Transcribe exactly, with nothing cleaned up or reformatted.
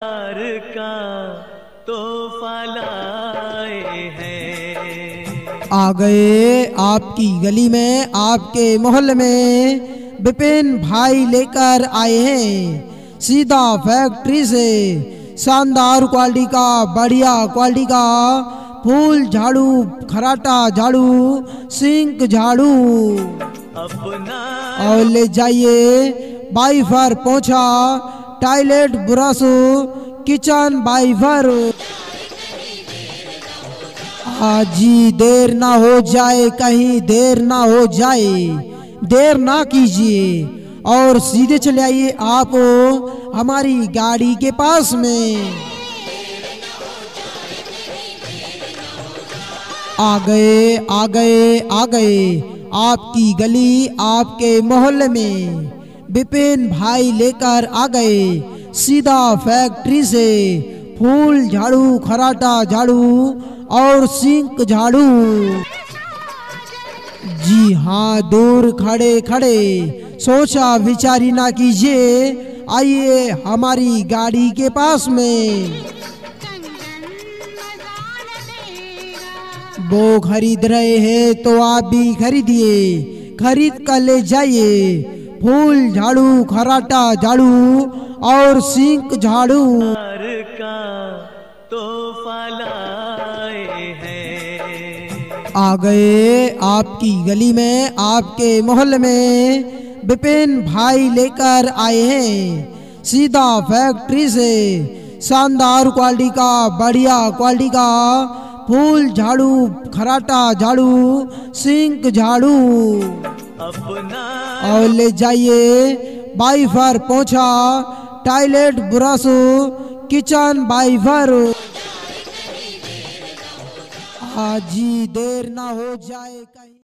प्यार का तोहफा लाए हैं। आ गए आपकी गली में, आपके मोहल्ले में विपिन भाई लेकर आए हैं सीधा फैक्ट्री से शानदार क्वालिटी का, बढ़िया क्वालिटी का फूल झाड़ू, खराटा झाड़ू, सिंक झाड़ू अपना और ले जाइए वाइफर पोछा, टॉयलेट ब्रश, किचन वाइफर। जी देर ना हो जाए, कहीं देर ना हो जाए, देर ना कीजिए और सीधे चले आइए आप हमारी गाड़ी के पास में। आ गए आ गए आ गए आपकी गली, आपके मोहल्ले में विपिन भाई लेकर आ गए सीधा फैक्ट्री से फूल झाड़ू, खराटा झाड़ू और सिंक झाड़ू। जी हाँ, दूर खड़े खड़े सोचा विचारी ना कीजिए, आइए हमारी गाड़ी के पास में। वो खरीद रहे हैं तो आप भी खरीदिए, खरीद कर ले जाइए फूल झाड़ू, खराटा झाड़ू और सिंक झाड़ू। प्यार का तोहफा लाए हैं। आ गए आपकी गली में, आपके मोहल्ले में विपिन भाई लेकर आए हैं सीधा फैक्ट्री से शानदार क्वालिटी का, बढ़िया क्वालिटी का फूल झाड़ू, खराटा झाड़ू, सिंक झाड़ू अपना और ले जाइए वाइफर पोछा, टॉयलेट ब्रश, किचन वाइफर। जी देर ना हो जाए कहीं।